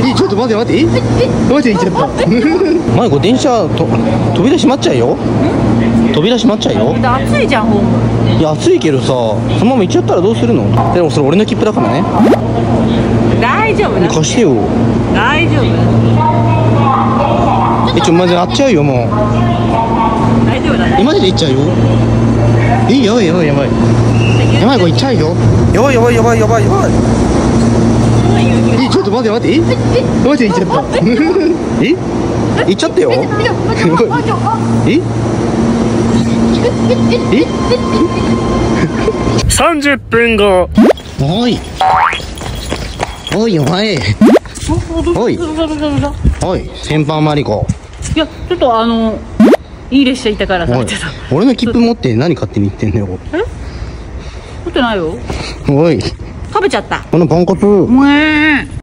ちょっと待って待って、マジで行っちゃった前これ電車と扉閉まっちゃうよ。扉閉まっちゃうよ。 暑いじゃんホーム。 いや暑いけどさ、そのまま行っちゃったらどうするの。でもそれ俺の切符だからね。 大丈夫だ。 貸してよ。 大丈夫。 マジであっちゃうよもう。 大丈夫だ。 マジで行っちゃうよ。やばいやばいやばいやばい、これ行っちゃうよ。やばいやばいやばいやばいやばい。ちょっと待って待って、マジで行っちゃった行っちゃったよ。 30分後。 おいおいお前、おいおい先輩マリコ。 いやちょっといい列車行ったからさ。 俺の切符持って何勝手に言ってんのよ。 持ってないよ。 おい食べちゃった。 このポンコツ。